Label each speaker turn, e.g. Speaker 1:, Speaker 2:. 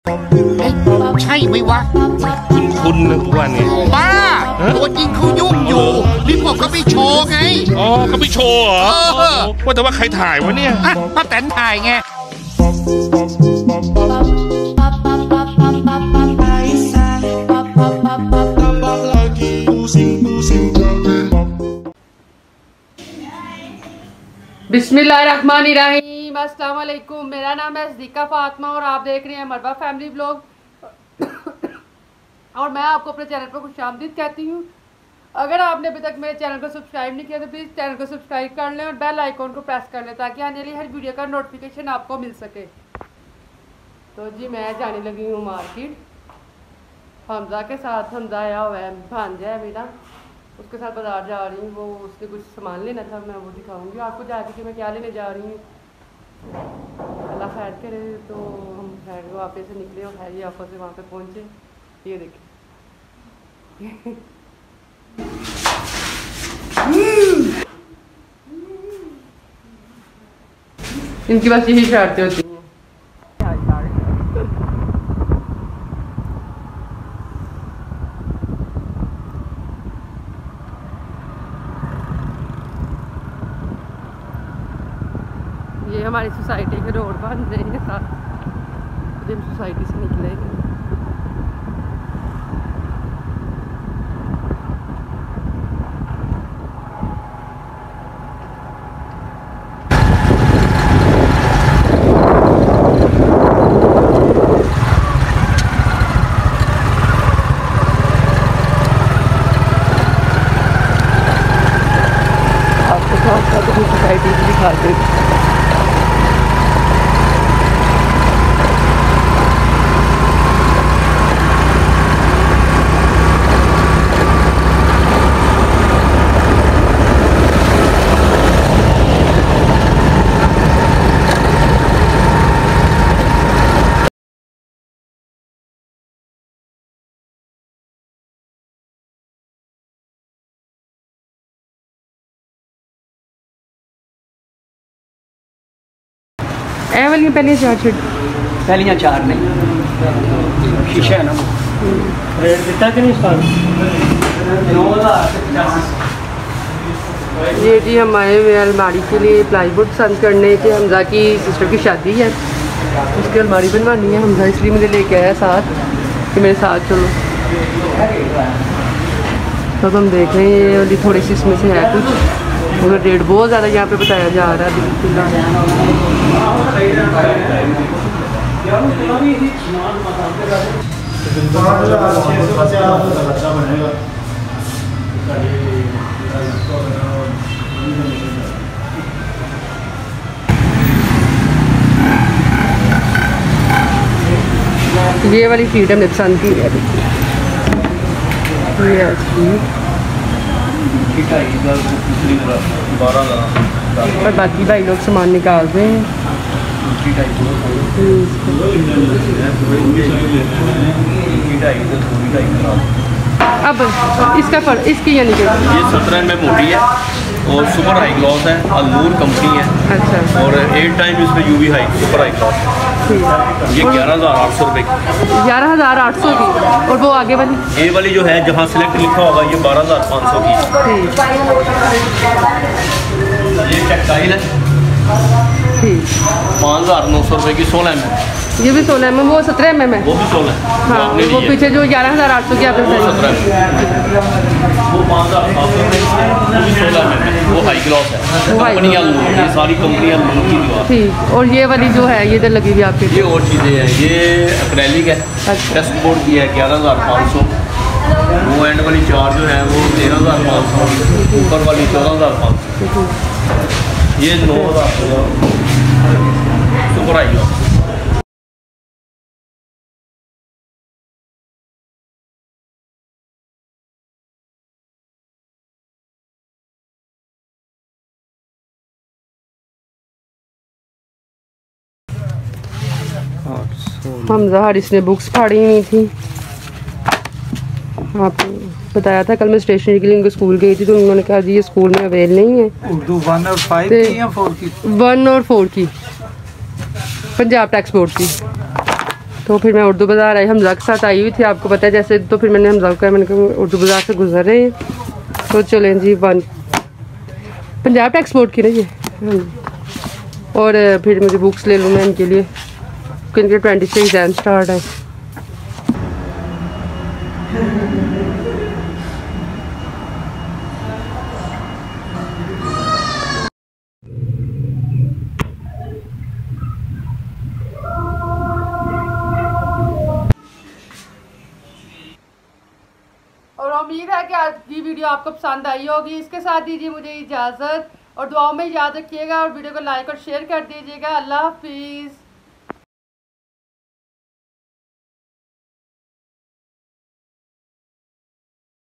Speaker 1: ใช่ไหมวะ
Speaker 2: คุณนะกูว่าเนี่ย
Speaker 1: บ้าตัวจริงเขายุ่งอยู่นี่ผมก็ไปโชว์ไง
Speaker 2: อ๋อก็ไปโชว์เหรอว่าแต่ว่าใครถ่ายวะเนี่ย
Speaker 1: ป้าแตนถ่ายไง
Speaker 3: बिस्मिल्लाहिर्रहमानिर्रहीम अस्सलाम वालेकुम। मेरा नाम है ज़ीका फ़ातिमा और आप देख रहे हैं मरवा फैमिली ब्लॉग। और मैं आपको अपने चैनल पर खुशामदीद कहती हूँ। अगर आपने अभी तक मेरे चैनल को सब्सक्राइब नहीं किया तो प्लीज़ चैनल को सब्सक्राइब कर लें और बेल आइकॉन को प्रेस कर लें ताकि आने वाली हर वीडियो का नोटिफिकेशन आपको मिल सके। तो जी मैं जाने लगी हूँ मार्केट हमज़ा के साथ। हमज़ा आया हुआ है, भांजा है मेरा, उसके साथ बाज़ार जा रही हूँ। वो उसने कुछ सामान लेना था, मैं वो दिखाऊंगी आपको जाके कि मैं क्या लेने जा रही हूँ। अल्लाह खैर करे। तो हम खैर वापस से निकले और खैर ऑफर से वहाँ पे पहुँचे। ये देखिए इनकी बस यही शर्तें होती हैं। ये हमारी सोसाइटी के रोड बन रहे हैं साथ, हम सोसाइटी से निकलेंगे। आपको साथ साथ सोसाइटी से दिखा दें। वाली पहले चार छुट
Speaker 4: पहलियाँ चार नहीं शीशा है ना रेट दिता कि नहीं इसका 9,050।
Speaker 3: ये जी हम आए हुए अलमारी के लिए प्लाईवुड पसंद करने के। हमज़ा की सिस्टर की शादी है, उसकी अलमारी बनवानी है। हमज़ा इसलिए मुझे लेके आया साथ कि मेरे साथ चलो। तब हम देख रहे हैं ये वाली थोड़ी सी इसमें से है कुछ, मगर रेट बहुत ज़्यादा यहाँ पे बताया जा रहा है। बिल्कुल ये वाली शीट हमने पसंद की है। और बाकी भाई लोग सामान निकाल रहे हैं। अब इसका इसकी यानी कि
Speaker 5: ये 17 में मोटी है और सुपर हाई ग्लॉस है, अलनूर कंपनी है।
Speaker 3: अच्छा।
Speaker 5: और 8 टाइम इसमें UV high super high gloss. ये 11,800 रुपये की।
Speaker 3: 11,800 की। और वो आगे वाली
Speaker 5: ये वाली जो है जहाँ सिलेक्ट लिखा होगा ये 12,500 की। ये टेक्सटाइल है,
Speaker 3: ठीक
Speaker 5: 5,900 रुपये की। 16 mm।
Speaker 3: ये भी 16 mm, वो 17 mm है।
Speaker 5: वो भी 16 है।
Speaker 3: हाँ, वो पीछे जो 11,800 की आपने बताई,
Speaker 5: 17 वो 5,800 रुपये, वो भी 16 mm है। वो हाई ग्लॉस है, कंपनी अलनूर, ये सारी कंपनी अलनूर की दीवार।
Speaker 3: ठीक। और ये वाली जो है ये इधर लगी हुई आपके,
Speaker 5: ये और चीज़ें हैं। ये एक्रेलिक है, टेस्ट बोर्ड की है, 11,500। वो एंड वाली चार जो है वो 13,500, ऊपर वाली 14,500। ये 9,000 super high gloss.
Speaker 3: Hamza Haris ने बुक्स फाड़ी नहीं थी। आपको बताया था कल मैं स्टेशनरी के लिए उनके स्कूल गई थी तो उन्होंने कहा जी ये स्कूल में अवेल नहीं है।
Speaker 4: उर्दू 1 और 5 की या 4 की?
Speaker 3: 1 और 4 की, पंजाब टैक्स बोर्ड की। तो फिर मैं उर्दू बाज़ार आई, हमजा के साथ आई हुई थी, आपको पता है जैसे। तो फिर मैंने हमजा को कहा, मैंने कहा उर्दू बाज़ार से गुजर रहे हैं, तो चलें जी पंजाब एक्सपोर्ट की ना ये। और फिर मुझे बुक्स ले लूँ मैं इनके लिए, इनके 26 एग्जाम स्टार्ट है। और उम्मीद है कि आज की वीडियो आपको पसंद आई होगी। इसके साथ दीजिए मुझे इजाज़त और दुआओं में याद रखिएगा और वीडियो को लाइक और शेयर कर दीजिएगा। अल्लाह हाफिज़।